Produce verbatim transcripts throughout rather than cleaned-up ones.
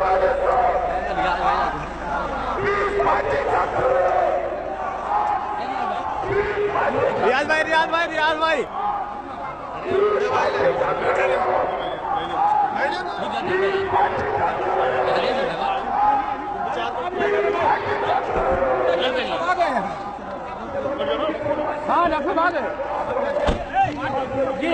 रियाज भाई रियाज भाई रियाज भाई हाँ डॉक्टर भाग जी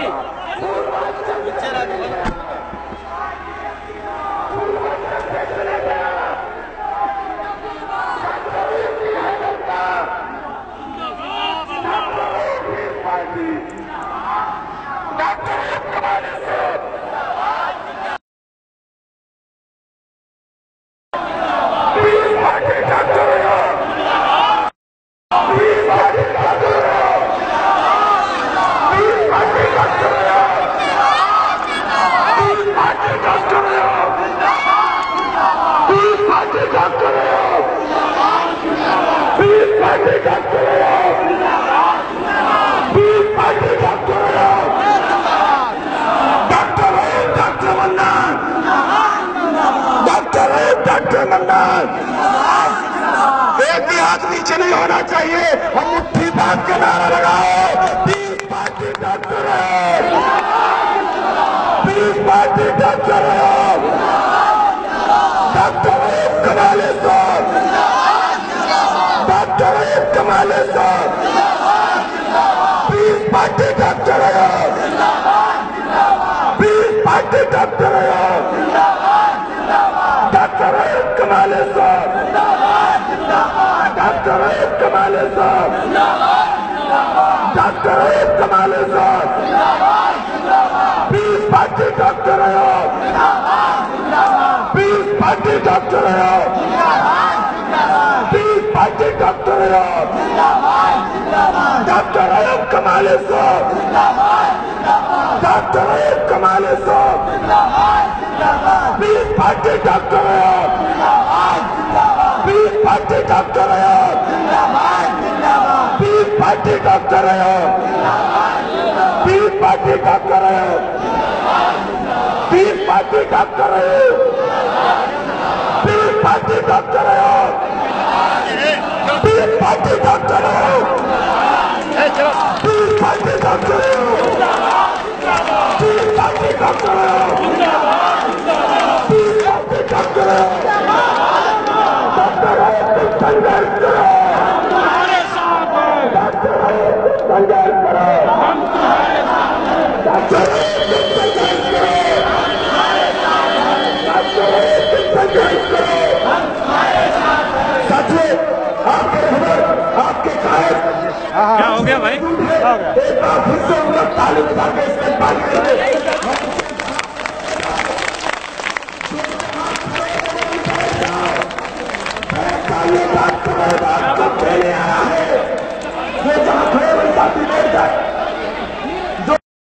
एक भी हाथ नीचे नहीं होना चाहिए। हम मुट्ठी बांध के नारा लगाओ, बीस पार्टी डॉक्टर है, बीस पार्टी डॉक्टर है, डॉक्टर कमाले साहब, डॉक्टर कमाले साहब, बीस पार्टी डॉक्टर है, बीस पार्टी डॉक्टर है, डॉक्टर कमाले साहब, डॉक्टर कमाले साहब, डॉक्टर कमाले साहब, बीस पार्टी डॉक्टर है, बीस पार्टी डॉक्टर है, बीस पार्टी डॉक्टर है, डॉक्टर कमाले साहब, डॉक्टर कमाले साहब, बीस पार्टी डॉक्टर है, बीस पार्टी डॉक्टर है, बीस पार्टी डॉक्टर है, बीस पार्टी डॉक्टर है, बीस पार्टी डॉक्टर है, बीस पार्टी डॉक्टर है, बीस पार्टी डॉक्टर है, बीस पार्टी डॉक्टर है, बीस पार्टी डॉक्टर है, बीस पार्टी डॉक्टर है, संघर्ष करो, संघर्ष करो, संघर्ष करो। साथियों, आपके खबर, आपके कायद क्या हो गया भाई? क्या हो गया? एक बार फिर से हम लोग ताली बजा के इसमें बात करें।